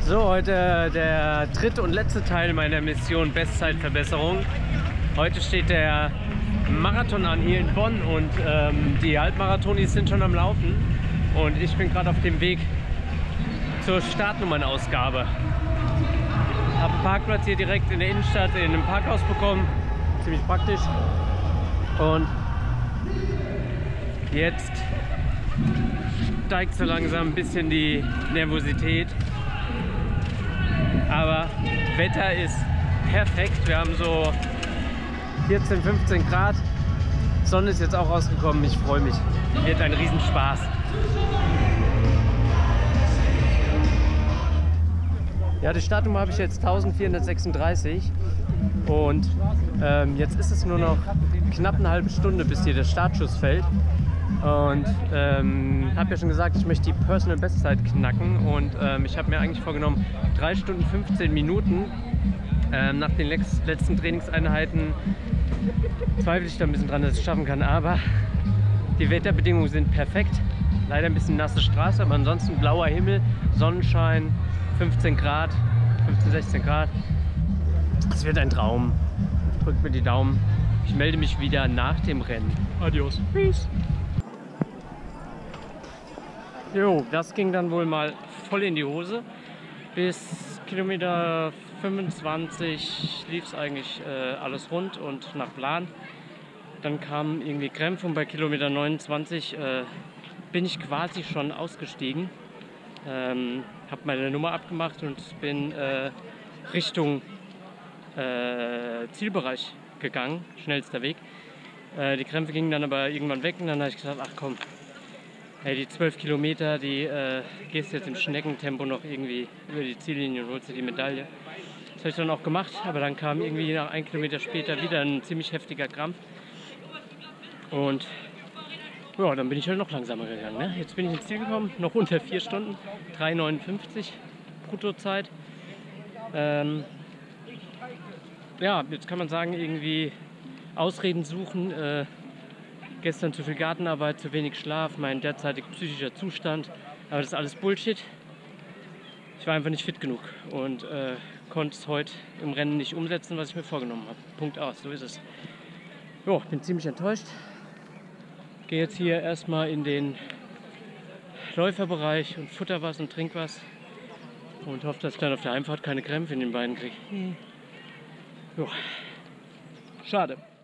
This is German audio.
So, heute der dritte und letzte Teil meiner Mission Bestzeitverbesserung. Heute steht der Marathon an hier in Bonn und die Halbmarathonis sind schon am Laufen. Und ich bin gerade auf dem Weg zur Startnummernausgabe. Habe einen Parkplatz hier direkt in der Innenstadt in einem Parkhaus bekommen. Ziemlich praktisch. Und jetzt steigt so langsam ein bisschen die Nervosität. Aber Wetter ist perfekt. Wir haben so 14, 15 Grad. Sonne ist jetzt auch rausgekommen. Ich freue mich. Wird ein Riesenspaß. Ja, die Startnummer habe ich jetzt 1436 und jetzt ist es nur noch knapp eine halbe Stunde, bis hier der Startschuss fällt. Und habe ja schon gesagt, ich möchte die Personal Bestzeit knacken und ich habe mir eigentlich vorgenommen 3 Stunden 15 Minuten. Nach den letzten Trainingseinheiten zweifle ich da ein bisschen dran, dass ich es schaffen kann, aber die Wetterbedingungen sind perfekt. Leider ein bisschen nasse Straße, aber ansonsten blauer Himmel, Sonnenschein, 15 Grad, 15, 16 Grad. Es wird ein Traum. Drückt mir die Daumen. Ich melde mich wieder nach dem Rennen. Adios. Peace. Jo, das ging dann wohl mal voll in die Hose. Bis Kilometer 25 lief es eigentlich alles rund und nach Plan. Dann kamen irgendwie Krämpfe und bei Kilometer 29 bin ich quasi schon ausgestiegen. Habe meine Nummer abgemacht und bin Richtung Zielbereich gegangen, schnellster Weg. Die Krämpfe gingen dann aber irgendwann weg und dann habe ich gesagt, ach komm, hey, die 12 Kilometer, die gehst jetzt im Schneckentempo noch irgendwie über die Ziellinie und holst dir die Medaille. Das habe ich dann auch gemacht, aber dann kam irgendwie nach 1 Kilometer später wieder ein ziemlich heftiger Krampf. Und ja, dann bin ich halt noch langsamer gegangen. Ne? Jetzt bin ich ins Ziel gekommen, noch unter 4 Stunden, 3,59 Bruttozeit. Ja, jetzt kann man sagen, irgendwie Ausreden suchen. Gestern zu viel Gartenarbeit, zu wenig Schlaf, mein derzeitiger psychischer Zustand. Aber das ist alles Bullshit. Ich war einfach nicht fit genug und konnte es heute im Rennen nicht umsetzen, was ich mir vorgenommen habe. Punkt aus, so ist es. Jo, bin ziemlich enttäuscht. Gehe jetzt hier erstmal in den Läuferbereich und futter was und trink was. Und hoffe, dass ich dann auf der Heimfahrt keine Krämpfe in den Beinen kriege. Jo. Schade.